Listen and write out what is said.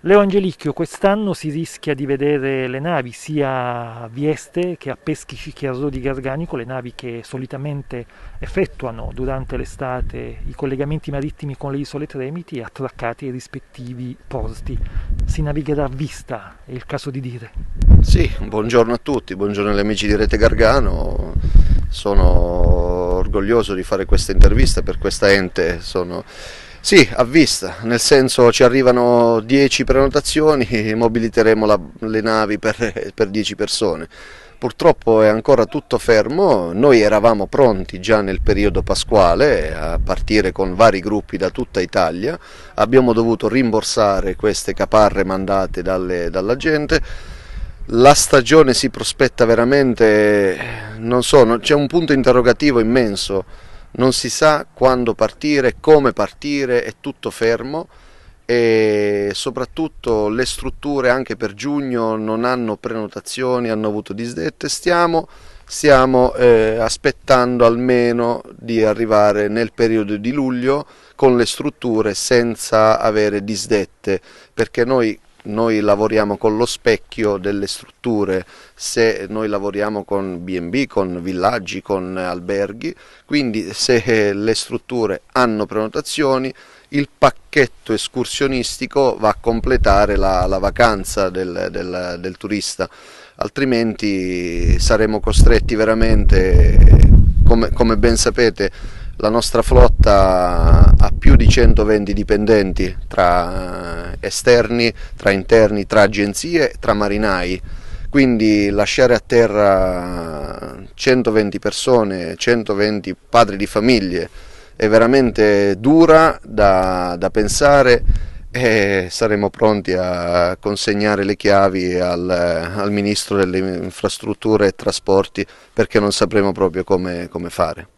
Leo Angelicchio, quest'anno si rischia di vedere le navi sia a Vieste che a Peschici Chiasso di Garganico, le navi che solitamente effettuano durante l'estate i collegamenti marittimi con le isole Tremiti, attraccati ai rispettivi porti. Si navigherà a vista, è il caso di dire. Sì, buongiorno a tutti, buongiorno agli amici di Rete Gargano. Sono orgoglioso di fare questa intervista per questa ente. Sì, a vista, nel senso ci arrivano 10 prenotazioni, mobiliteremo le navi per 10 persone. Purtroppo è ancora tutto fermo, noi eravamo pronti già nel periodo pasquale a partire con vari gruppi da tutta Italia, abbiamo dovuto rimborsare queste caparre mandate dalla gente. La stagione si prospetta veramente, non so, c'è un punto interrogativo immenso, non si sa quando partire, come partire, è tutto fermo e soprattutto le strutture anche per giugno non hanno prenotazioni, hanno avuto disdette. Stiamo aspettando almeno di arrivare nel periodo di luglio con le strutture senza avere disdette, perché noi lavoriamo con lo specchio delle strutture, se noi lavoriamo con B&B, con villaggi, con alberghi, quindi se le strutture hanno prenotazioni, il pacchetto escursionistico va a completare la vacanza del turista, altrimenti saremo costretti veramente, come ben sapete, la nostra flotta ha più di 120 dipendenti tra esterni, tra interni, tra agenzie, tra marinai. Quindi lasciare a terra 120 persone, 120 padri di famiglie è veramente dura da pensare e saremo pronti a consegnare le chiavi al Ministro delle Infrastrutture e Trasporti perché non sapremo proprio come fare.